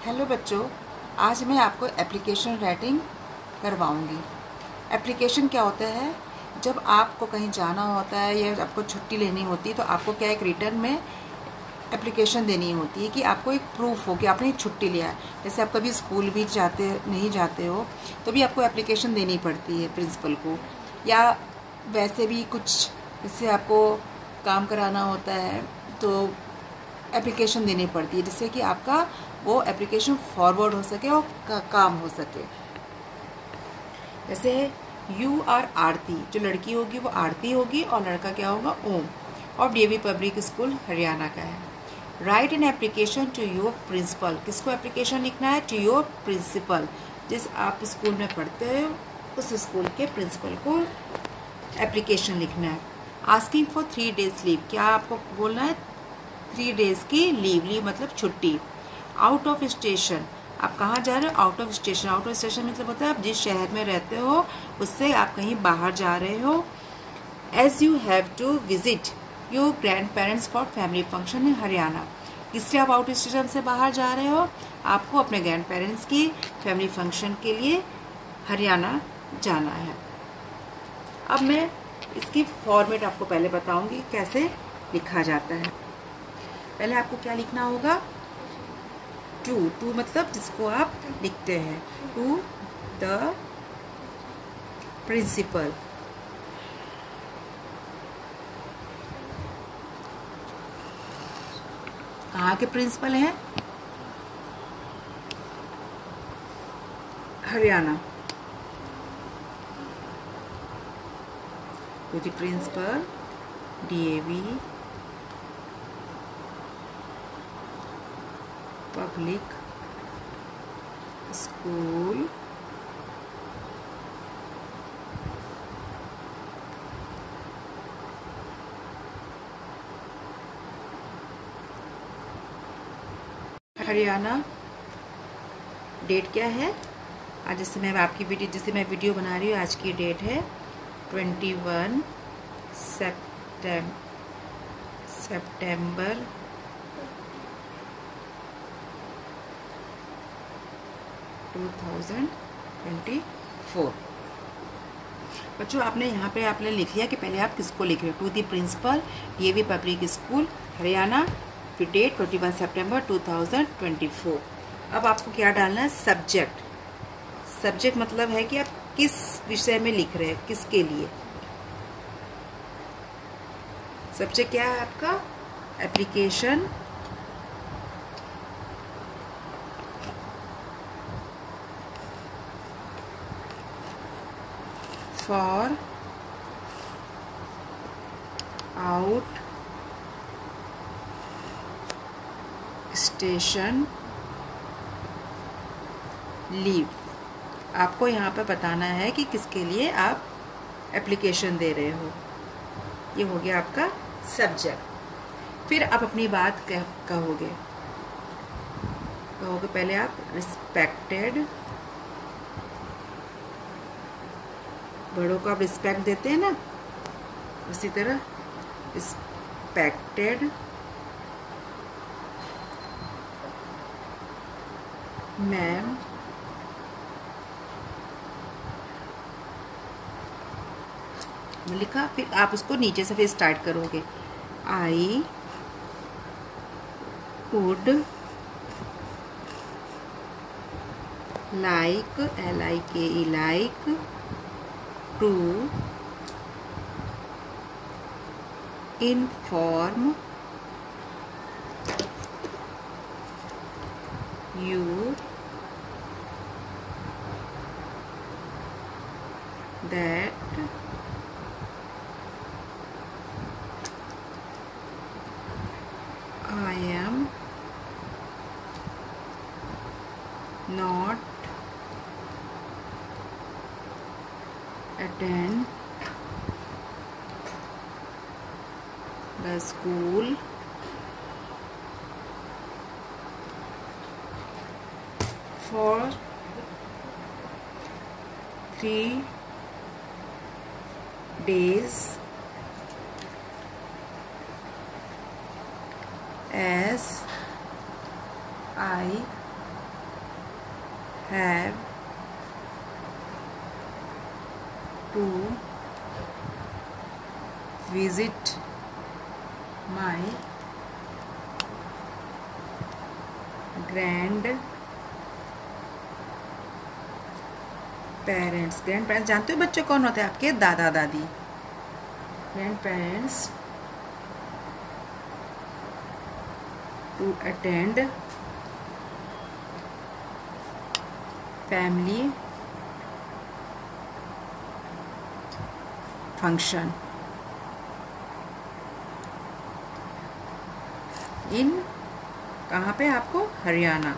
Hello बच्चों, आज मैं आपको एप्लीकेशन राइटिंग करवाऊंगी। एप्लीकेशन क्या होता है? जब आपको कहीं जाना होता है या आपको छुट्टी लेनी होती है तो आपको क्या एक रिटर्न में एप्लीकेशन देनी होती है कि आपको एक प्रूफ हो कि आपने छुट्टी लिया है। जैसे आप कभी स्कूल भी नहीं जाते हो तो भी आपको एप्लीकेशन देनी पड़ती है प्रिंसिपल को, या वैसे भी कुछ जैसे आपको काम कराना होता है तो एप्लीकेशन देनी पड़ती है, जिससे कि आपका वो एप्लीकेशन फॉरवर्ड हो सके और काम हो सके। जैसे यू आर आरती, जो लड़की होगी वो आरती होगी और लड़का क्या होगा? ओम। और डीएवी पब्लिक स्कूल हरियाणा का है। Write an application to your principal. किसको एप्लीकेशन लिखना है? To your principal. जिस आप स्कूल में पढ़ते हो उस स्कूल के प्रिंसिपल को एप्लीकेशन लिखना है। Asking for 3 days leave. क्या आपको बोलना है? 3 days की लीव मतलब छुट्टी। आउट ऑफ स्टेशन, आप कहाँ जा रहे हो? Out of station. Out of station मतलब होता है आप जिस शहर में रहते हो उससे आप कहीं बाहर जा रहे हो। As you have to visit your grandparents for family function in Haryana. इसलिए आप आउट स्टेशन से बाहर जा रहे हो, आपको अपने ग्रैंड पेरेंट्स की फैमिली फंक्शन के लिए हरियाणा जाना है। अब मैं इसकी फॉर्मेट आपको पहले बताऊंगी कैसे लिखा जाता है। पहले आपको क्या लिखना होगा? टू मतलब जिसको आप लिखते हैं, टू द प्रिंसिपल। कहाँ के प्रिंसिपल हैं? Haryana. To the principal DAV public school Haryana. Date क्या है? आज जैसे मैं वीडियो बना रही हूँ, आज की डेट है 21 सितंबर 2024। बच्चों आपने यहाँ पे आपने लिख लिया कि पहले आप किसको लिख रहे हो। To the principal DAV public school Haryana, फिर डेट 21 सितंबर 2024। अब आपको क्या डालना है? सब्जेक्ट। सब्जेक्ट मतलब है कि आप किस विषय में लिख रहे हैं, किसके लिए। सब्जेक्ट क्या है आपका? Application for out station leave. आपको यहाँ पे बताना है कि किसके लिए आप एप्लीकेशन दे रहे हो। ये हो गया आपका सब्जेक्ट। फिर आप अपनी बात कहोगे पहले आप रिस्पेक्टेड, बड़ों को आप रिस्पेक्ट देते हैं ना, उसी तरह रिस्पेक्टेड मैम लिखा। फिर आप उसको नीचे से फिर स्टार्ट करोगे। I would like, LIKE like, to inform you that I am not attend the school for 3 days as I have to visit my grandparents. Grandparents जानते हो बच्चे कौन होते हैं? आपके दादा दादी। Grandparents to attend family function in, कहाँ पे? आपको Haryana.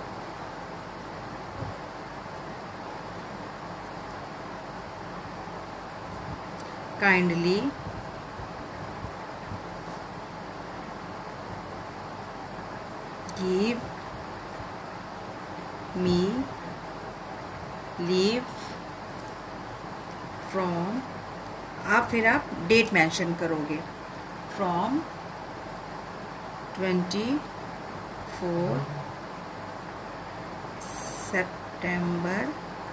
Kindly give me leave from, फिर आप डेट मेंशन करोगे, फ्रॉम 24 सितंबर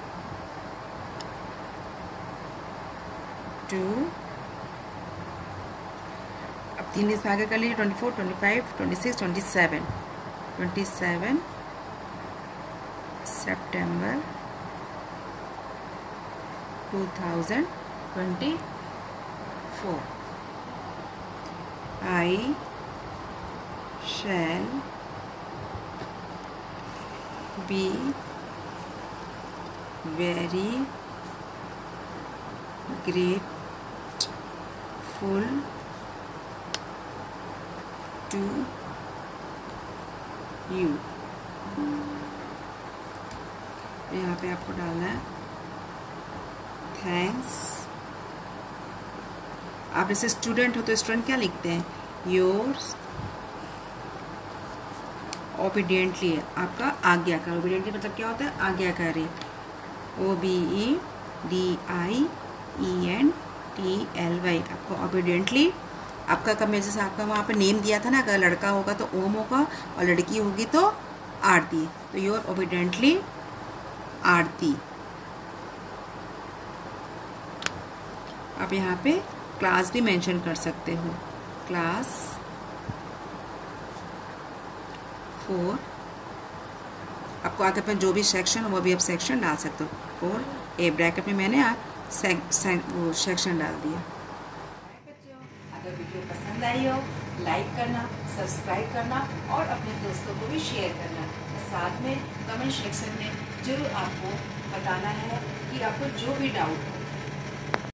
टू, अब 3 इसमें आगे कर लीजिए, 24, 25, 26, 27, 27 सितंबर 2024। I shall be very grateful to you। यहाँ पे आपको डालना है थैंक्स। आप जैसे स्टूडेंट हो तो स्टूडेंट क्या लिखते हैं? योर्स ओबीडियंटली, आपका आज्ञाकारी। ओबीडियंटली मतलब क्या होता है? आज्ञाकारी। OBEDIENTLY, आपको ओबीडियंटली। आपका कब जैसे आपका वहाँ पे नेम दिया था ना, अगर लड़का होगा तो ओम होगा और लड़की होगी तो आरती। तो योर ओबीडियंटली आरती। आप यहाँ पे क्लास भी मेंशन कर सकते हो, क्लास 4। आपको आगे पे जो भी सेक्शन हो वो भी आप सेक्शन डाल सकते हो। 4A ब्रैकेट में मैंने वो सेक्शन डाल दिया। बच्चों, अगर वीडियो पसंद आई हो लाइक करना, सब्सक्राइब करना और अपने दोस्तों को भी शेयर करना। साथ में कमेंट सेक्शन में जरूर आपको बताना है कि आपको जो भी डाउट